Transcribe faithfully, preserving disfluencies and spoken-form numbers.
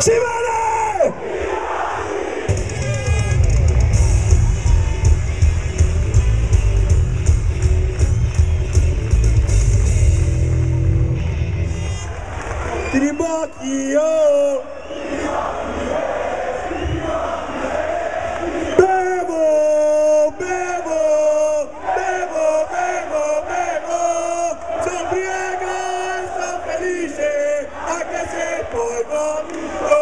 Cimene! Tribocchi, oh! Bevo, bevo, bevo, bevo, bevo, sono ubriaco e sono felice, anche se poi vomito.